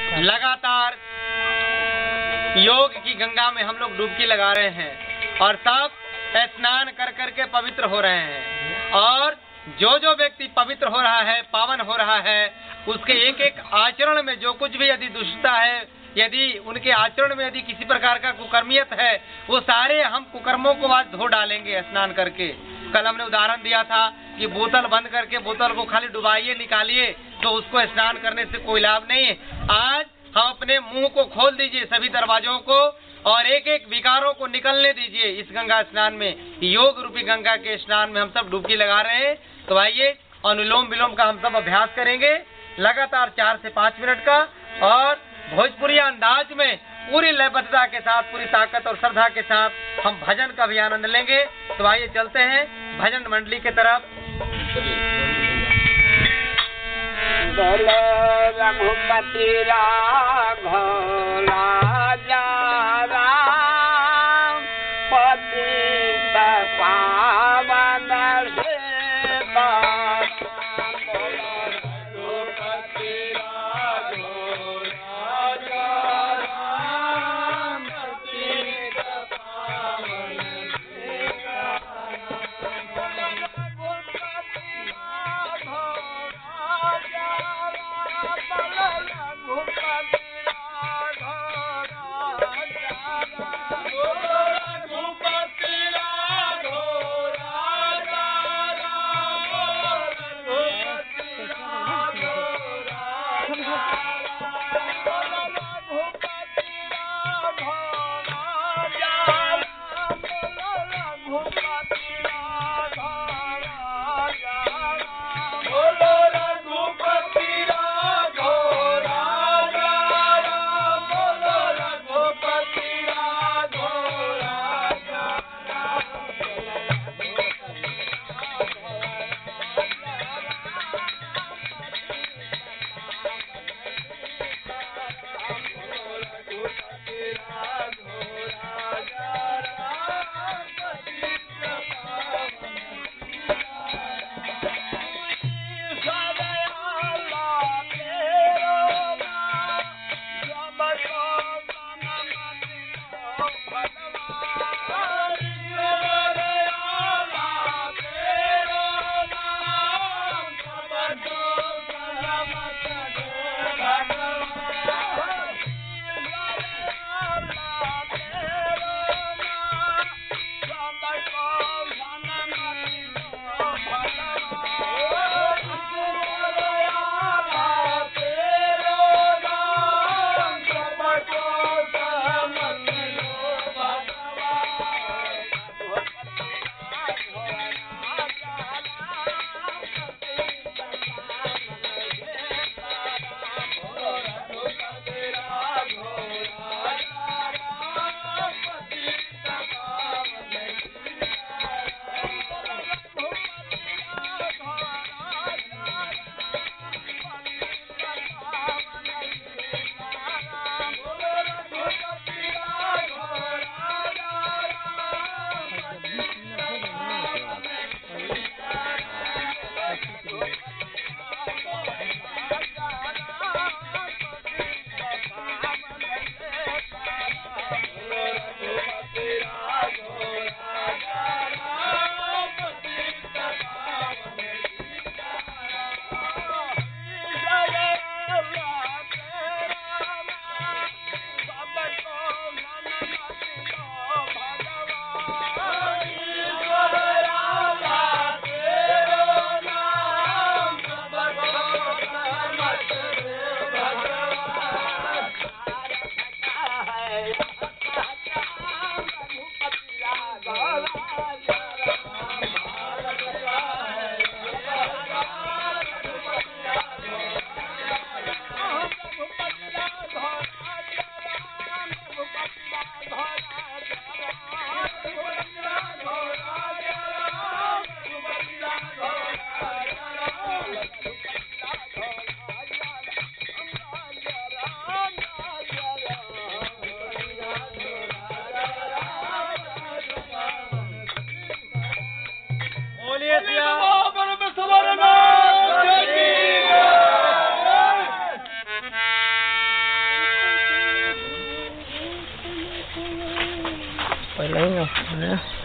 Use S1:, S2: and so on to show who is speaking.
S1: लगातार योग की गंगा में हम लोग डुबकी लगा रहे हैं और सब स्नान कर करके पवित्र हो रहे हैं। और जो जो व्यक्ति पवित्र हो रहा है, पावन हो रहा है, उसके एक एक आचरण में जो कुछ भी यदि दुष्टता है, यदि उनके आचरण में यदि किसी प्रकार का कुकर्मियत है, वो सारे हम कुकर्मों को आज धो डालेंगे स्नान करके। कल हमने उदाहरण दिया था कि बोतल बंद करके बोतल को खाली डुबाइए, निकालिए, तो उसको स्नान करने से कोई लाभ नहीं है। आज हम अपने मुंह को खोल दीजिए, सभी दरवाजों को, और एक एक विकारों को निकलने दीजिए। इस गंगा स्नान में, योग रूपी गंगा के स्नान में हम सब डुबकी लगा रहे हैं। तो आइए अनुलोम विलोम का हम सब अभ्यास करेंगे लगातार 4 से 5 मिनट का, और भोजपुरी अंदाज में पूरी लयबद्धता के साथ, पूरी ताकत और श्रद्धा के साथ हम भजन का भी आनंद लेंगे। तो आइए चलते हैं भजन मंडली के तरफ।
S2: रघुपति राघव राजा राम पतित पावन
S3: Pwede lang yun.